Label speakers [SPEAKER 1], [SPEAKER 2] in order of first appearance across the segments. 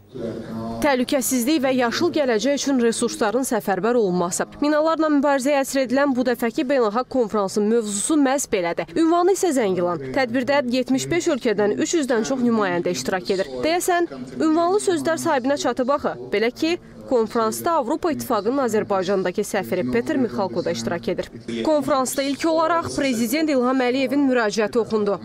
[SPEAKER 1] Təhlükəsizlik və yaşıl gələcək üçün resursların səfərbər olunması. Minalarla mübarizəyə həsr edilən bu dəfəki beynəlxalq konfransın mövzusu məhz belədir. Ünvanı isə Zəngilan. Tədbirdə 75 ölkədən 300-dən çox nümayəndə iştirak edir. Deyəsən, ünvanlı sözlər sahibinə çatıb axı. Belə ki, konfransda Avropa İttifaqının Azərbaycandakı səfiri Peter Mixalko da iştirak edir. Konfransda ilk olaraq Prezident İlham Əliyevin müraciəti oxundu.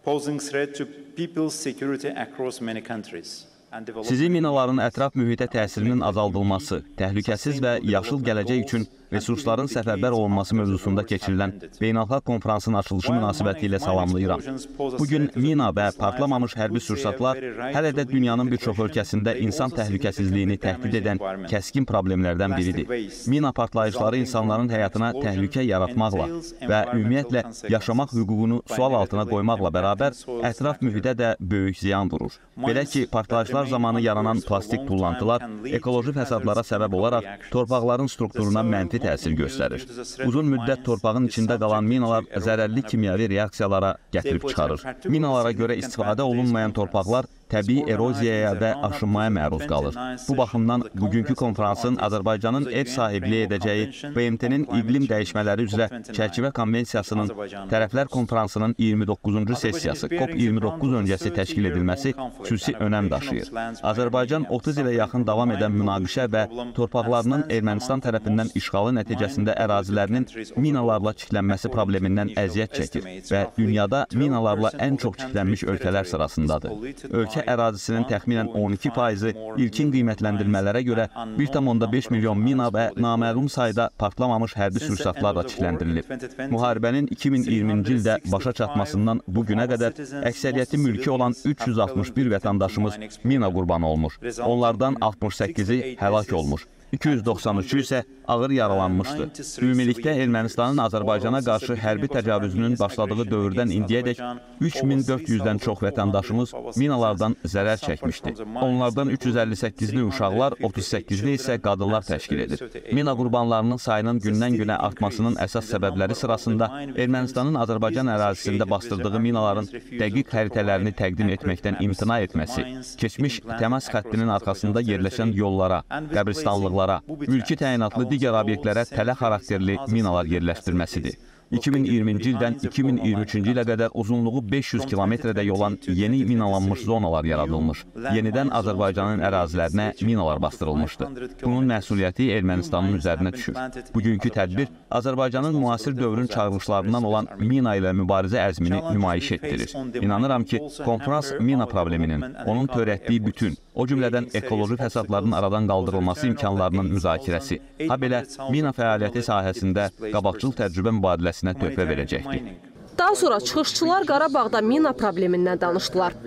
[SPEAKER 2] Sizi minaların ətraf mühitə təsirinin azaldılması, təhlükəsiz və yaşıl gələcək üçün resursların səfərbər olunması mövzusunda keçirilən beynəlxalq konfransın açılışı münasibəti ilə salamlayıram. Bugün mina və partlamamış hərbi sursatlar hələ də dünyanın bir çox ölkəsində insan təhlükəsizliyini təhdid edən kəskin problemlərdən biridir. Mina partlayışları insanların həyatına təhlükə yaratmaqla və ümumiyyətlə yaşamaq hüququnu sual altına qoymaqla bərabər ətraf mühitə də böyük ziyan vurur. Belə ki, partlayışlar zamanı yaranan plastik tullantılar ekoloji fəsadlara səbəb olaraq torpaqların strukturuna mənfi təsir göstərir. Uzun müddət torpağın içində qalan minalar zərərli kimyəvi reaksiyalara gətirib çıxarır. Minalara görə istifadə olunmayan torpaqlar təbii eroziyaya və aşınmaya məruz qalır. Bu baxımdan bugünkü konfransın Azərbaycanın ev sahibliyi edəcəyi BMT-nin iqlim dəyişmələri üzrə çərçivə konvensiyasının tərəflər konfransının 29-cu sessiyası COP29 öncəsi təşkil edilməsi xüsusi önəm daşıyır. Azərbaycan 30 ilə yaxın davam edən münaqişə və torpaqlarının Ermənistan tərəfindən işğalı nəticəsində ərazilərinin minalarla çiklənməsi problemindən əziyyət çəkir və dünyada minalarla ən çox çiklənmiş ölkələr sırasındadır. Ölkə ərazisinin təxminən 12%-i ilkin qiymətləndirmələrə görə 1,5 milyon mina və naməlum sayda partlamamış hərbi sursatlarla çikləndirilib. Müharibənin 2020-ci ildə başa çatmasından bu günə qədər əksəriyyəti mülki olan 361 vətəndaşımız mina qurbanı olmuş. Onlardan 68-i həlak olmuş. 293-ü isə ağır yaralanmışdı. Ümumilikdə Ermənistanın Azərbaycana qarşı hərbi təcavüzünün başladığı dövrdən indiyədək 3400-dən çox vətəndaşımız minalardan zərər çəkmişdi. Onlardan 358-ni uşaqlar, 38-ni isə qadınlar təşkil edir. Mina qurbanlarının sayının gündən-günə artmasının əsas səbəbləri sırasında Ermənistanın Azərbaycan ərazisində bastırdığı minaların dəqiq xəritələrini təqdim etməkdən imtina etməsi, keçmiş təmas xəttinin arxasında yerləşən yollara, qəbristanlıqlara, mülki təyinatlı digər obyektlərə tələ xarakterli minalar yerləşdirməsidir. 2020-ci ildən 2023-cü ilə qədər uzunluğu 500 kilometrədək olan yeni minalanmış zonalar yaradılmış. Yenidən Azərbaycanın ərazilərinə minalar bastırılmışdı. Bunun məsuliyyəti Ermənistanın üzərinə düşür. Bugünkü tədbir Azərbaycanın müasir dövrün çağırışlarından olan mina ilə mübarizə əzmini nümayiş etdirir. İnanıram ki, konfrans mina probleminin, onun törətdiyi bütün, o cümlədən ekoloji fəsadların aradan qaldırılması imkanlarının müzakirəsi, habelə mina fəaliyyəti sahəsində qabaqcıl təcrübə mübadiləsinə töhfə verəcəkdir.
[SPEAKER 1] Daha sonra çıxışçılar Qarabağda mina problemindən danışdılar.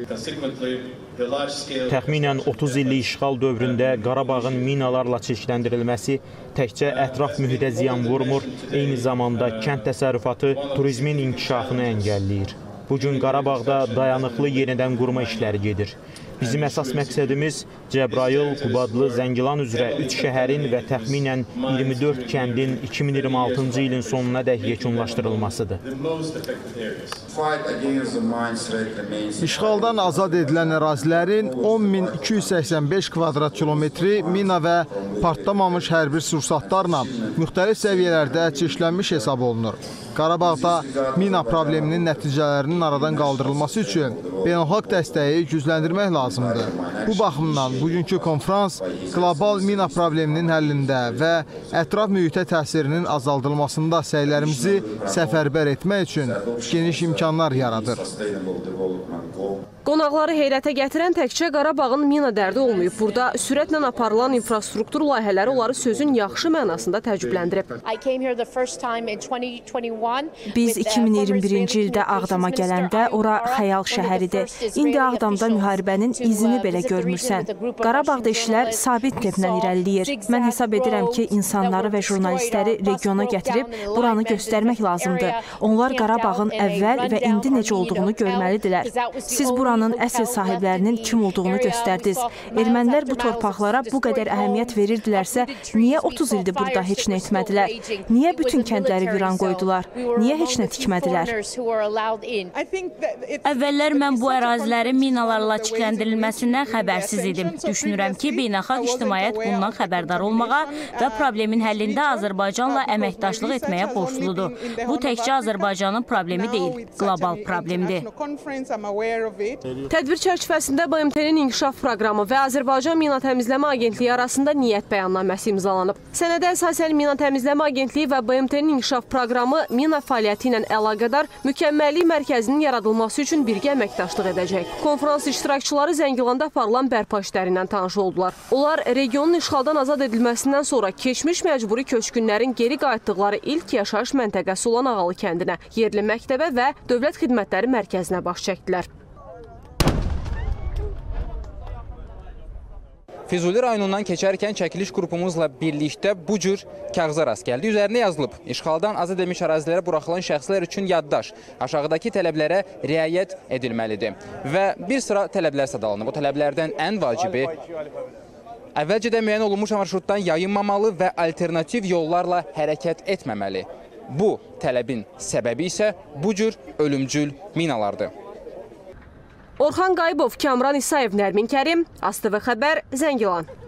[SPEAKER 3] Təxminən 30 illik işğal dövründə Qarabağın minalarla çirkləndirilməsi təkcə ətraf mühitə ziyan vurmur, eyni zamanda kənd təsərrüfatı, turizmin inkişafını əngəlləyir. Bugün Qarabağda dayanıqlı yenidən qurma işləri gedir. Bizim əsas məqsədimiz Cəbrayıl, Qubadlı, Zəngilan üzrə 3 şəhərin və təxminən 24 kəndin 2026-cı ilin sonuna dək yekunlaşdırılmasıdır.
[SPEAKER 4] İşğaldan azad edilən ərazilərin 10.285 kvadrat kilometri mina və partlamamış hərbi sursatlarla müxtəlif səviyyələrdə çirklənmiş hesab olunur. Qarabağda mina probleminin nəticələrinin aradan qaldırılması üçün beynəlxalq dəstəyi gücləndirmək lazımdır. Bu baxımdan bugünkü konfrans qlobal mina probleminin həllində və ətraf mühitə təsirinin azaldılmasında səylərimizi səfərbər etmək üçün geniş imkanlar yaradır.
[SPEAKER 1] Qonaqları heyrətə gətirən təkcə Qarabağın mina dərdi olmayıb. Burada sürətlə aparılan infrastruktur layihələri onları sözün yaxşı mənasında təəccübləndirib.
[SPEAKER 5] Biz 2021-ci ildə Ağdama gələndə ora xəyal şəhəridir. İndi Ağdamda müharibənin izini belə görmürsən. Qarabağda işlər sabit templə irəliləyir. Mən hesab edirəm ki, insanları və jurnalistləri regiona gətirib buranı göstərmək lazımdır. Onlar Qarabağın əvvəl və indi necə olduğunu görməlidirlər. Siz buranı buranın əsl sahiblərinin kim olduğunu göstərdiniz. Ermənilər bu torpaqlara bu qədər əhəmiyyət verirdilərsə, niyə 30 ildir burada heç nə etmədilər? Niyə bütün kəndləri viran qoydular? Niyə heç nə tikmədilər?
[SPEAKER 6] Əvvəllər mən bu ərazilərin minalarla çirkləndirilməsindən xəbərsiz idim. Düşünürəm ki, beynəlxalq ictimaiyyət bundan xəbərdar olmağa və problemin həllində Azərbaycanla əməkdaşlıq etməyə borcludur. Bu təkcə Azərbaycanın problemi deyil, qlobal problemdir.
[SPEAKER 1] Tədbir çərçivəsində BMT-nin inkişaf proqramı və Azərbaycan Mina Təmizləmə Agentliyi arasında niyyət bəyannaməsi imzalanıb. Sənədə əsasən Mina Təmizləmə Agentliyi və BMT-nin inkişaf proqramı mina fəaliyyəti ilə əlaqədar mükəmməllik mərkəzinin yaradılması üçün birgə əməkdaşlıq edəcək. Konferans iştirakçıları Zəngilanda aparılan bərpa işləri ilə tanış oldular. Onlar regionun işğaldan azad edilməsindən sonra keçmiş məcburi köçkünlərin geri qayıtdıqları ilk yaşayış məntəqəsi olan Ağalı kəndinə, yerli məktəbə və Dövlət Xidmətləri Mərkəzinə baş çəkdilər.
[SPEAKER 7] Füzuli rayonundan keçərkən çəkiliş qrupumuzla birlikdə bu cür kağıza rast gəldi. Üzərində yazılıb, işğaldan azad edilmiş ərazilərə buraxılan şəxslər üçün yaddaş aşağıdakı tələblərə riayət edilməlidir. Və bir sıra tələblər sadalanıb. O tələblərdən ən vacibi əvvəlcədən müəyyən olunmuş marşrutdan yayınmamalı və alternativ yollarla hərəkət etməməli. Bu tələbin səbəbi isə bu cür ölümcül minalardır.
[SPEAKER 1] Orxan Qayıbov, Kamran İsayev, Nərmin Kərim, ASTV Xəbər, Zəngilan.